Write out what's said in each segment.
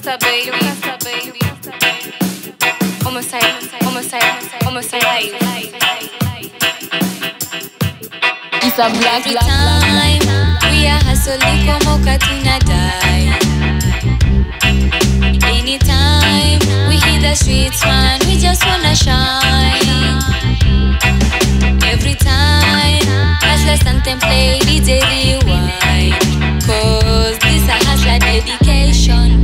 baby. Homicide. It's a black every time we are hustling como katina die. Anytime we hit the streets, man, we just wanna shine. Every time hustlers anthem play, DJ rewind, cause this a hustler dedication.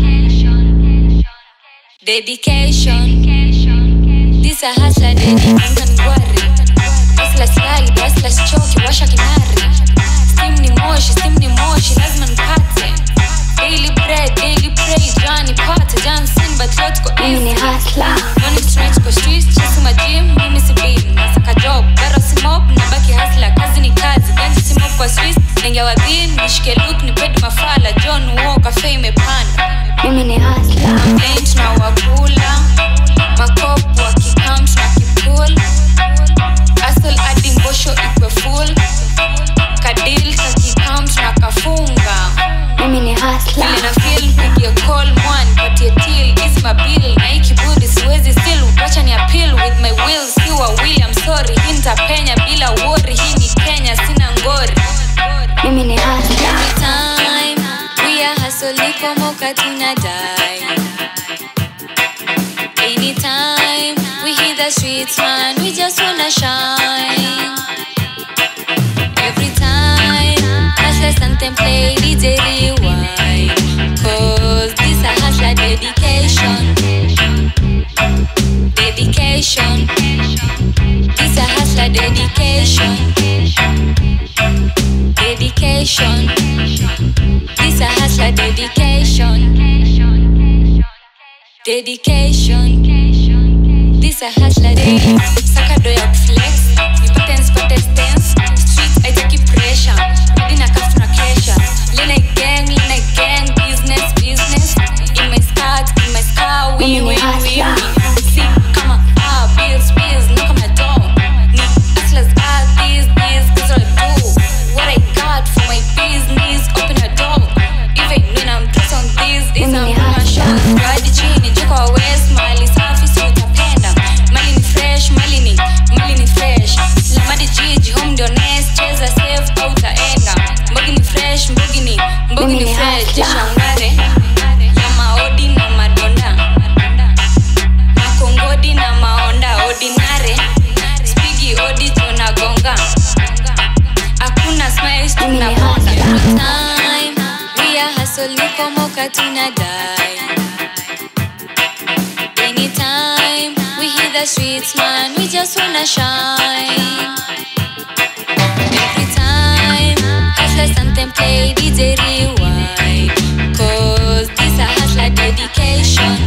This a hustler dedication. Hustler style, hustler choki, washa kinari. Steam ni moshi, lazima nipate. Daily bread, Johnny Potter, Johnson, but let's go easy. Mimi ni hustler. Money stretch kwa streets, chase my gym, mimi si baby. Nasaka job, baro si mob, nabaki hustler, kazi ni kazi. Ganji si mob kwa streets, nengia wadhin, nishike look, nipedi mafala. John Walker, fame panda. Mimi ni hustler. Plain na wakula, makopu wakikam, tunakipul. Hustle hadi mbosho ikwe full. Kadil kakikam, tunakafunga. Mimi ni hustler. Feel na feel, pigia call one, patie till, is my bill. Na hii kiburi siwezi still, wacha ni appeal with my will. Siwa will, I'm sorry, hinta penya bila worry. Hii ni Kenya, sina ngori. Mimi ni hustler. Every time we are hustling como katina die. Anytime we hit the streets, man, we just wanna shine. Every time hustlers anthem play, DJ rewind, cause this a hustler dedication. This a hustler dedication. This a hustler dedication. This a hustler dedication. Saka do ya flex, nipate stance. Street haitaki pressure, dina kafu na kesha. Lena gang, business. In my scar, we. See, kama bills, knock on my door. Ni hustlers are these, cause all I do. What I got for my business, open a door. Even when I'm dressed on this, I'm on my show. Ride chini, juko west, mali safi, so utapenda. Mali ni fresh. Lamadi jiji, home ndio nest, cheza safe, au utaenda. Mbogi ni fresh. Tisha ungare, ya maodi na madonda. Makongodi na maonda, ordinary. Spigi odi tunagonga. Hakuna smiles tunaponda. Every time we are hustling como katina die. Anytime we hit the streets, man, we just wanna shine. Every time hustlers anthem play, DJ rewind, cause this a hustler dedication.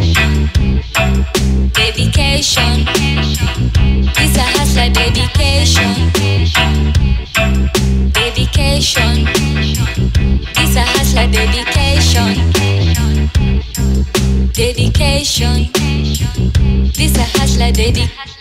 This a hustler dedication. This a hustler dedication. This a hustler dedication.